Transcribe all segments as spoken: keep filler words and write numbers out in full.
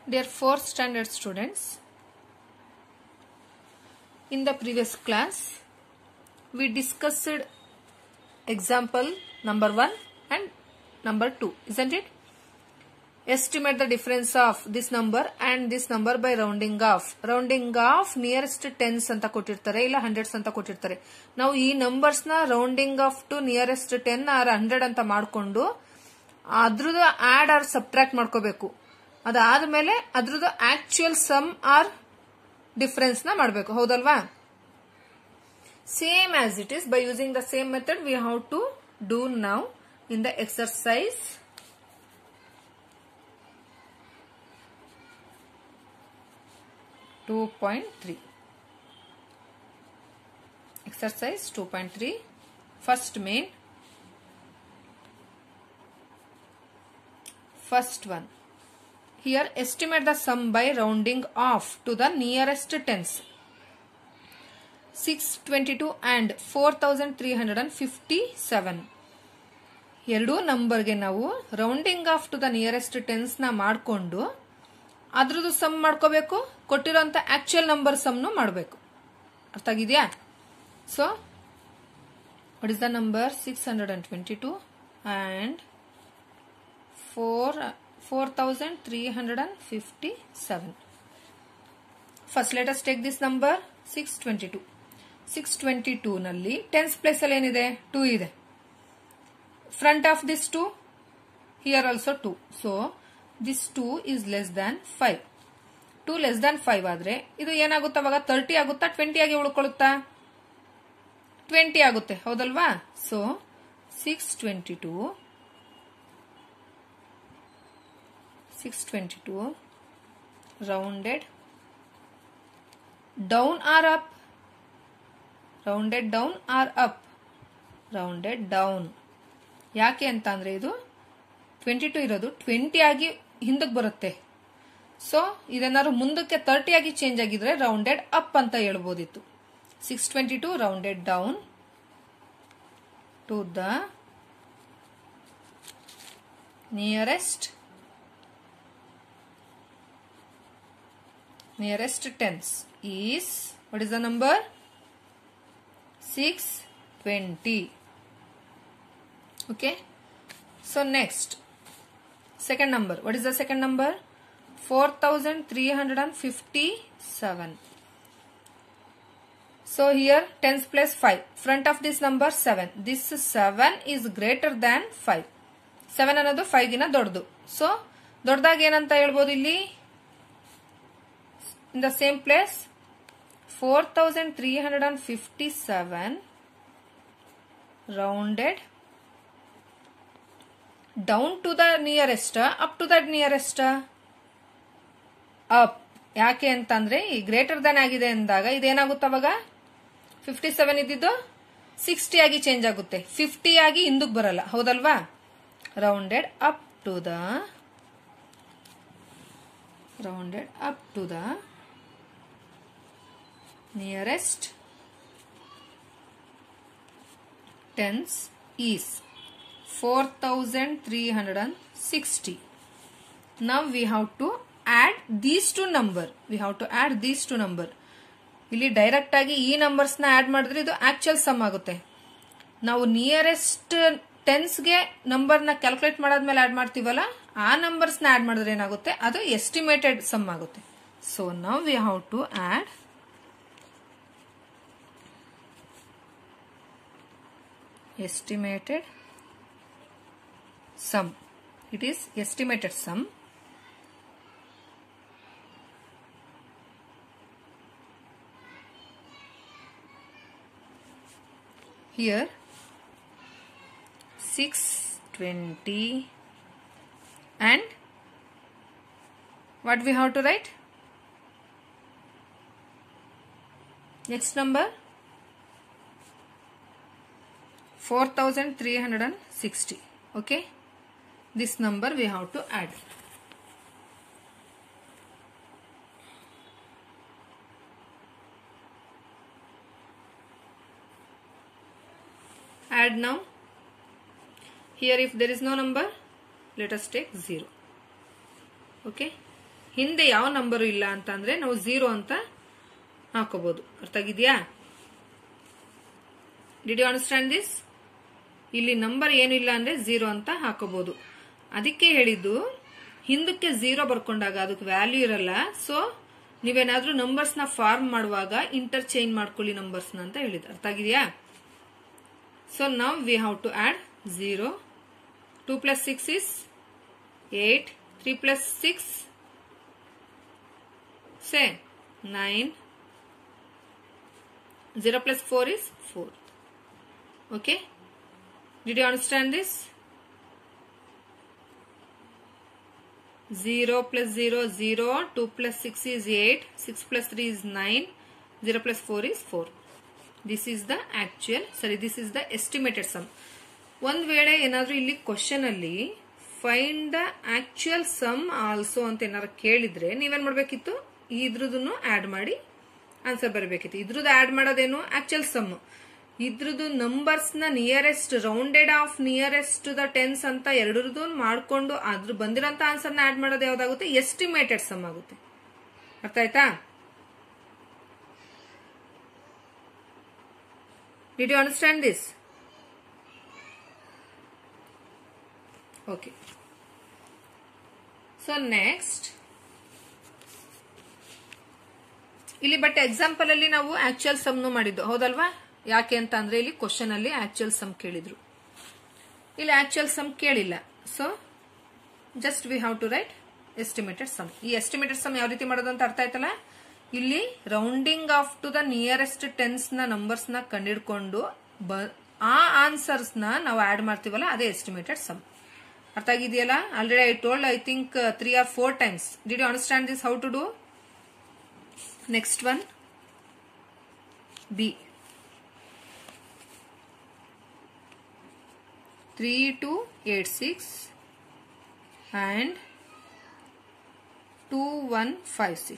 Dear fourth standard students, in the previous class we discussed example number one and number two, isn't it? Estimate the difference of this number and this number by rounding off. Rounding off nearest tens ಅಂತ ಕೊಟ್ಟಿರ್ತಾರೆ ಇಲ್ಲ hundreds ಅಂತ ಕೊಟ್ಟಿರ್ತಾರೆ. ನಾವು ಈ numbers ನ rounding off to nearest ten or hundred ಅಂತ ಮಾಡ್ಕೊಂಡು ಅದ್ರದ್ದು ಆಡ್ ಆರ್ ಸಬ್ಟ್ರಾಕ್ಟ್ ಮಾಡ್ಕೋಬೇಕು. ಅದಾದ್ಮೇಲೆ ಅದ್ರದ್ದು ಆಕ್ಚುಯಲ್ ಸಮ್ ಆರ್ ಡಿಫರೆನ್ಸ್ ನ ಮಾಡಬೇಕು, ಹೌದಲ್ವಾ? Same as it is, by using the same method we have to do now in the exercise two point three. Exercise two point three. First main. First one. Here estimate the sum by rounding off to the nearest tens. six twenty-two and four thousand three hundred fifty-seven. ಎರಡು ನಂಬರ್ಗೆ ನಾವು rounding off to the nearest tens ನ ಮಾಡಿಕೊಂಡು ಅದ್ರದ್ದು some ಮಾಡ್ಕೋಬೇಕು, ಕೊಟ್ಟಿರೋಂಥ actual number ಸಮ್ನು ಮಾಡಬೇಕು. ಅರ್ಥ ಆಗಿದೆಯಾ? So what is the number? Six hundred twenty two and four four thousand three hundred and fifty seven. First let us take this number six twenty two. Six twenty two ನಲ್ಲಿ tens place ಅಲ್ಲಿ ಏನಿದೆ? Two ಇದೆ. Front of this two, here also two. So this two is less than five. two less than five ಆದ್ರೆ ಇದು ಏನಾಗುತ್ತೆ? ಅವಾಗ thirty ಆಗುತ್ತಾ twenty ಆಗಿ ಉಳ್ಕೊಳ್ಳುತ್ತಾ? ಟ್ವೆಂಟಿ ಆಗುತ್ತೆ, ಹೌದಲ್ವಾ? So six twenty two six twenty two rounded down or up? Rounded down or up? Rounded down. ಯಾಕೆ ಅಂತ ಅಂದ್ರೆ ಇದು ಟ್ವೆಂಟಿ ಟೂ ಇರೋದು ಟ್ವೆಂಟಿ ಆಗಿ ಹಿಂದಕ್ಕೆ ಬರುತ್ತೆ. ಸೊ ಇದೇನಾದ್ರು ಮುಂದಕ್ಕೆ ತರ್ಟಿ ಆಗಿ ಚೇಂಜ್ ಆಗಿದ್ರೆ ರೌಂಡೆಡ್ ಅಪ್ ಅಂತ ಹೇಳ್ಬೋದಿತ್ತು. Six twenty two rounded down to the nearest nearest tens is what is the number? Six twenty. Okay. So next, second number. What is the second number? four thousand three hundred fifty-seven. So here tens plus five. Front of this number seven. This seven is greater than five. seven ಅನ್ನೋದು five ಗಿನ ದೊಡ್ಡದು. So ದೊಡ್ಡದಾಗಿ ಏನಂತ ಹೇಳ್ಬೋದು ಇಲ್ಲಿ? In the same place, four thousand three hundred fifty-seven rounded down to the nearest, up to the nearest, up. ಯಾಕೆ ಅಂತಂದ್ರೆ ಈ ಗ್ರೇಟರ್ ದನ್ ಆಗಿದೆ ಅಂದಾಗ ಇದೇನಾಗುತ್ತೆ? ಅವಾಗ ಫಿಫ್ಟಿ ಸೆವೆನ್ ಇದ್ದಿದ್ದು ಸಿಕ್ಸ್ಟಿ ಆಗಿ ಚೇಂಜ್ ಆಗುತ್ತೆ, ಫಿಫ್ಟಿ ಆಗಿ ಹಿಂದಕ್ಕೆ ಬರಲ್ಲ, ಹೌದಲ್ವಾ? Rounded up to the rounded up to the nearest tens is four thousand three hundred sixty. Now we have to add these two number. We have to add these two number. ಇಲ್ಲಿ direct ಆಗಿ ಈ numbers ನ add ಮಾಡಿದ್ರೆ ಇದು actual sum ಆಗುತ್ತೆ. ನಾವು nearest tens ಗೆ number ನ ಕ್ಯಾಲ್ಕುಲೇಟ್ ಮಾಡಾದ್ಮೇಲೆ ಆಡ್ ಮಾಡ್ತೀವಲ್ಲ, ಆ ನಂಬರ್ಸ್ ನ ಆಡ್ ಮಾಡಿದ್ರೆ ಏನಾಗುತ್ತೆ? ಅದು ಎಸ್ಟಿಮೇಟೆಡ್ ಸಮ್ ಆಗುತ್ತೆ. So now we have to add estimated sum. It is estimated sum. Here six twenty and what we have to write? Next number four thousand three hundred sixty. Okay. This number we have to add. Add now. Here if there is no number, let us take zero. Okay. ಹಿಂದೆ ಯಾವ number ಇಲ್ಲ ಅಂತ ಅಂದ್ರೆ ನಾವು zero ಅಂತ ಹಾಕೋಬಹುದು. ಅರ್ಥ ಆಗಿದ್ಯಾ? Did you understand this? ಇಲ್ಲಿ ನಂಬರ್ ಏನಿಲ್ಲ ಅಂದ್ರೆ ಝೀರೋ ಅಂತ ಹಾಕೋಬಹುದು. ಅದಕ್ಕೆ ಹೇಳಿದ್ದು ಹಿಂದಕ್ಕೆ ಝೀರೋ ಬರ್ಕೊಂಡಾಗ ಅದಕ್ಕೆ ವ್ಯಾಲ್ಯೂ ಇರಲ್ಲ. ಸೊ ನೀವೇನಾದ್ರೂ ನಂಬರ್ಸ್ ನ ಫಾರ್ಮ್ ಮಾಡುವಾಗ ಇಂಟರ್ಚೇಂಜ್ ಮಾಡ್ಕೊಳ್ಳಿ ನಂಬರ್ಸ್ ನ ಅಂತ ಹೇಳಿದ್ದು. ಅರ್ಥ ಆಗಿದೆಯಾ? So now we have to add zero. Two plus six is eight. Three plus six say nine. zero plus four is four. Okay? Did you understand this? zero plus zero, zero. two plus six is eight. six plus three is nine. zero plus four is four. This is the actual, sorry, this is the estimated sum. ಒಂದ್ ವೇಳೆ ಏನಾದ್ರೂ ಇಲ್ಲಿ question ಅಲ್ಲಿ find the actual sum also ಅಂತ ಏನಾದ್ರು ಕೇಳಿದ್ರೆ ನೀವೇನ್ ಮಾಡ್ಬೇಕಿತ್ತು? ಇದ್ರದನ್ನು ಆಡ್ ಮಾಡಿ ಆನ್ಸರ್ ಬರಬೇಕಿತ್ತು. ಇದ್ರದ್ದು ಆಡ್ ಮಾಡೋದೇನು? Actual sum. ಇದ್ರದ್ದು ನಂಬರ್ಸ್ ನ nearest, rounded off nearest to the tens ಅಂತ ಎರಡರದ್ದು ಮಾಡ್ಕೊಂಡು ಅದ್ರ ಬಂದಿರೋಂತ ಆನ್ಸರ್ ನ ಆಡ್ ಮಾಡೋದು ಯಾವ್ದಾಗುತ್ತೆ? ಎಸ್ಟಿಮೇಟೆಡ್ ಸಮ್ ಆಗುತ್ತೆ. ಅರ್ಥ ಆಯ್ತಾ? Did you understand this? Okay. So next ಇಲ್ಲಿ ಬಟ್ ಎಕ್ಸಾಂಪಲ್ ಅಲ್ಲಿ ನಾವು ಆಕ್ಚುಯಲ್ ಸಮ್ ಮಾಡಿದ್ದು ಹೌದಲ್ವಾ? ಯಾಕೆ ಅಂತ ಅಂದ್ರೆ ಇಲ್ಲಿ ಕ್ವಶನ್ ಅಲ್ಲಿ ಆಕ್ಚುಯಲ್ ಸಮ್ ಕೇಳಿದ್ರು, ಇಲ್ಲಿ ಆಕ್ಚುಯಲ್ ಸಮ್ ಕೇಳಿಲ್ಲ. So just we have to write estimated sum. ಈ ಎಸ್ಟಿಮೇಟೆಡ್ ಸಮ್ ಯಾವ ರೀತಿ ಮಾಡೋದು ಅಂತ ಅರ್ಥ ಆಯ್ತಲ್ಲ? ಇಲ್ಲಿ rounding off to the nearest tens ನ ನಂಬರ್ಸ್ ನ ಕಂಡಿಡ್ಕೊಂಡು ಆ ಆನ್ಸರ್ಸ್ ನ ನಾವು ಆಡ್ ಮಾಡ್ತೀವಲ್ಲ, ಅದೇ ಎಸ್ಟಿಮೇಟೆಡ್ ಸಮ್. ಅರ್ಥ ಆಗಿದೆಯಲ್ಲ? Already I told I think three or four times. Did you understand this? How to do? Next one, B. three two eight six and two one five six.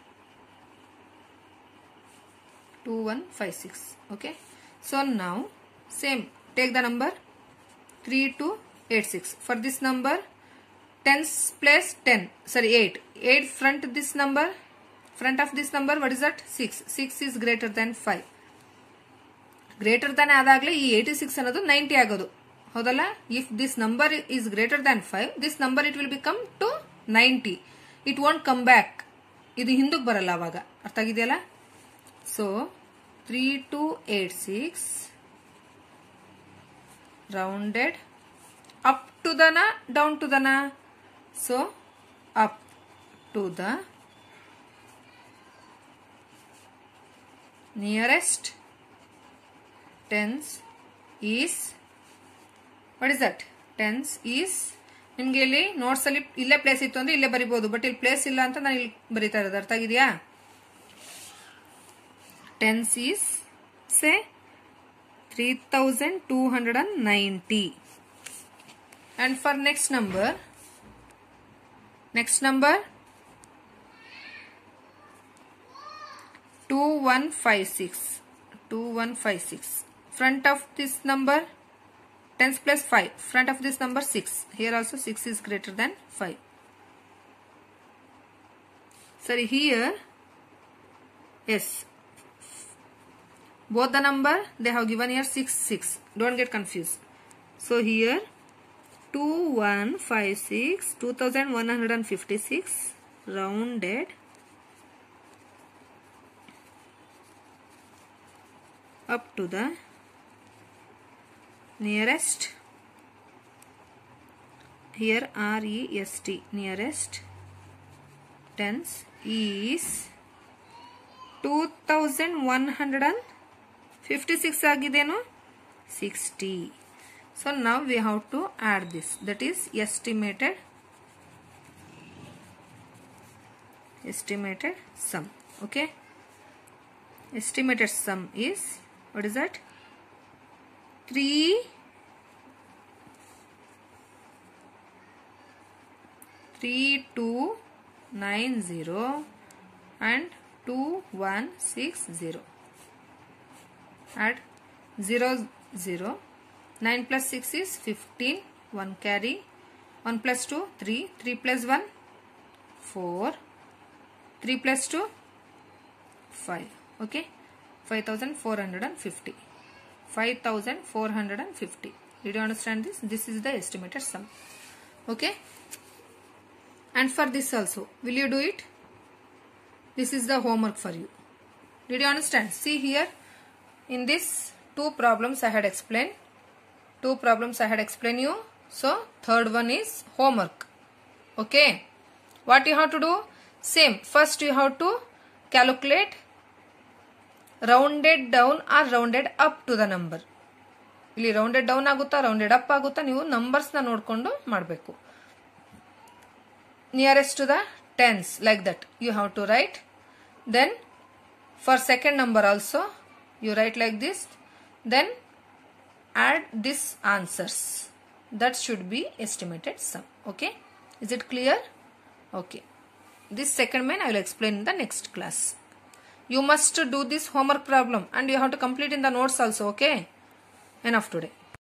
two one five six. Okay. So now same. Take the number three two eight six. For this number, tens place ten. Sorry, eight. eight front this number. Front of this number, what is that? six. six is greater than five. Greater than ಆದಾಗಲೇ ಈ eighty-six ಅನ್ನೋದು ninety ಆಗೋದು ಹೌದಲ್ಲ? If this number is greater than five, this number it will become to ninety. It won't come back. ಇದು ಹಿಂದಕ್ಕೆ ಬರಲ್ಲ ಅವಾಗ. ಅರ್ಥ ಆಗಿದೆಯಲ್ಲ? So three two eight six rounded up to the na, down to the na. So up to the nearest tens is, what is that? Tens is, ನಿಮ್ಗೆ ಇಲ್ಲಿ notes ಅಲ್ಲಿ ಇಲ್ಲೇ ಪ್ಲೇಸ್ ಇತ್ತು ಅಂದ್ರೆ ಇಲ್ಲೇ ಬರಿಬಹುದು, ಬಟ್ ಇಲ್ಲಿ ಪ್ಲೇಸ್ ಇಲ್ಲ ಅಂತ ನಾನು ಇಲ್ಲಿ ಬರೀತಾ ಇರೋದು. ಅರ್ಥ ಆಗಿದೆಯಾ? Tens is say three thousand two hundred ninety. And for next number, next number two one five six. two one five six. Front of this number, tens plus five. Front of this number six. Here also six is greater than five. Sorry, here, yes. Both the number, they have given here six, six. Don't get confused. So here, two one five six, two thousand one hundred fifty-six, rounded up to the nearest, here R E S T, nearest tens is two thousand one hundred fifty-six agideno sixty. So now we have to add this, that is estimated estimated sum. Okay, estimated sum is, what is that? three three two nine zero and two one six zero. Add zero zero. nine plus six is fifteen. one carry. one plus two, three. three plus one, four. three plus two, five. Okay, five thousand four hundred fifty. five thousand four hundred fifty. Did you understand this? This is the estimated sum. Okay. And for this also, will you do it? This is the homework for you. Did you understand? See here, in this two problems I had explained. Two problems I had explained you. So third one is homework. Okay. What you have to do? Same. First you have to calculate rounded down or rounded up to the number. ಇಲ್ಲಿ rounded down ಆಗುತ್ತಾ rounded up ಆಗುತ್ತಾ ನೀವು numbers ನ ನೋಡ್ಕೊಂಡು ಮಾಡಬೇಕು. Nearest to the tens, like that you have to write. Then for second number also you write like this. Then add this answers. That should be estimated sum. Okay, is it clear? Okay, this second main I will explain in the next class. You must do this homework problem and you have to complete in the notes also. Okay, enough today.